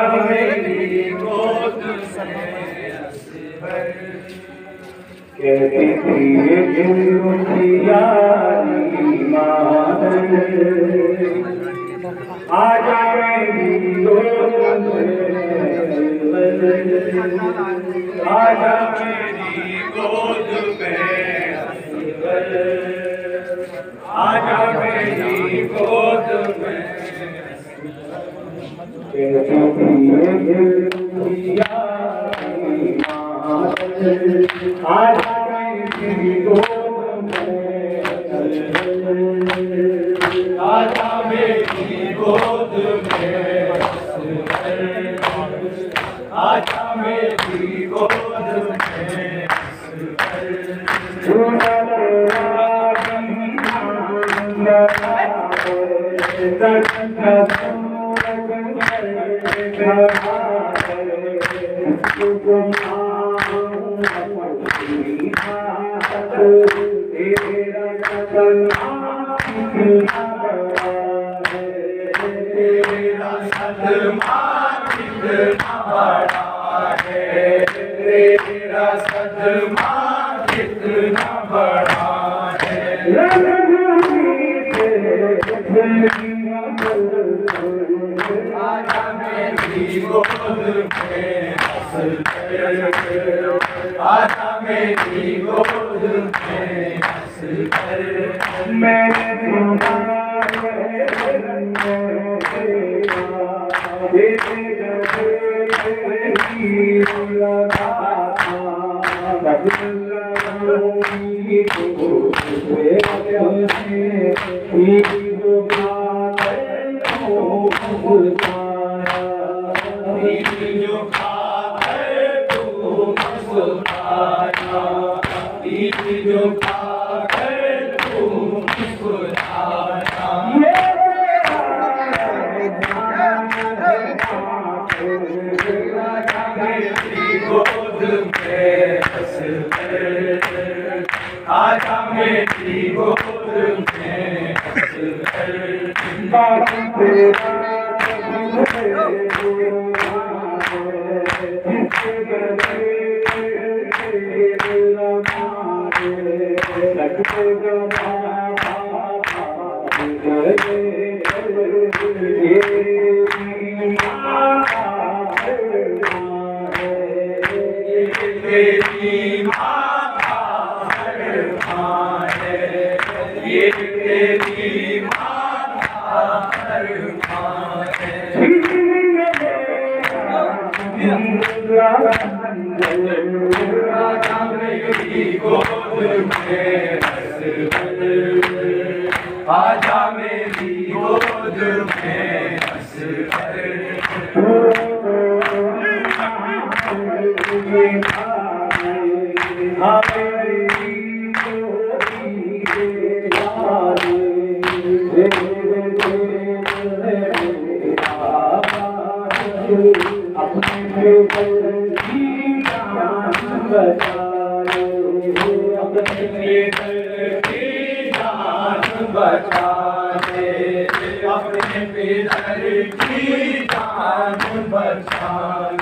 मेरी गोद कहती थी ये यारी मादन आजा मेरी गोद आजा मेरी गोद में आजा मेरी गोद में आजा मेरी गोद में आजा मेरी गोद में आजा मेरी गोद तेरा सदमा कितना बड़ा है आजा मेरी गोद में आजा मेरी गोद में मैंने आजा मेरी गोद में आजा मेरी गोद में अपने पितर की जान बचा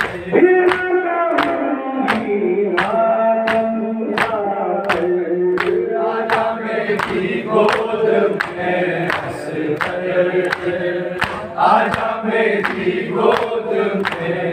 आजा मेरी गोद में आजा मेरी गोद में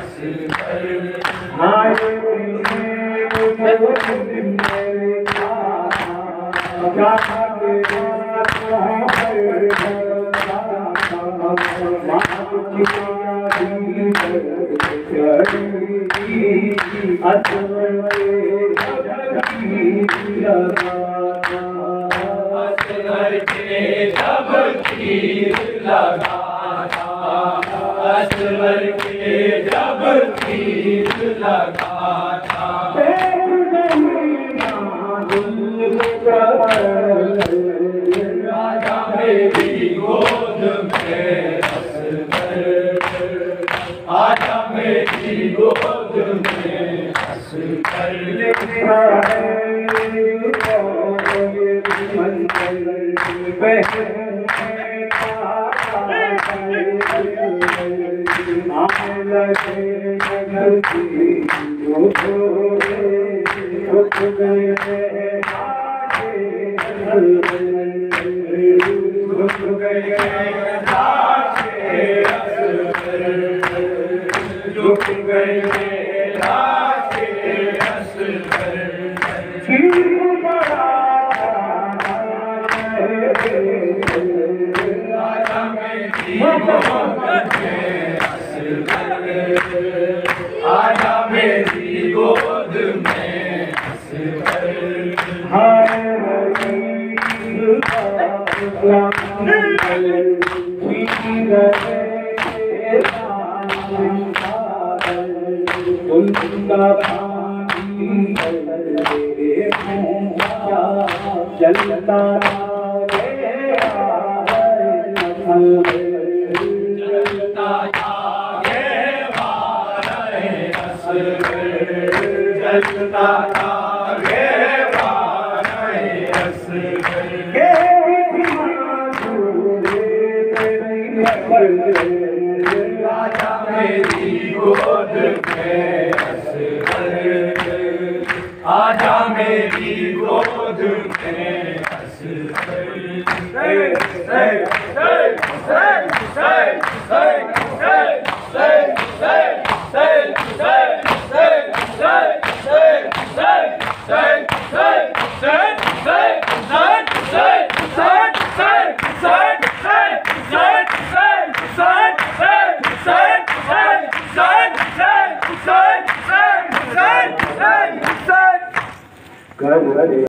आजा मेरी गोद में आजा मेरी गोद में आने लगे धरती रुक गए रुक गए रुक गए आजा मेरी गोद में जलता आजा मेरी गोद में आजा मेरी गोद में कर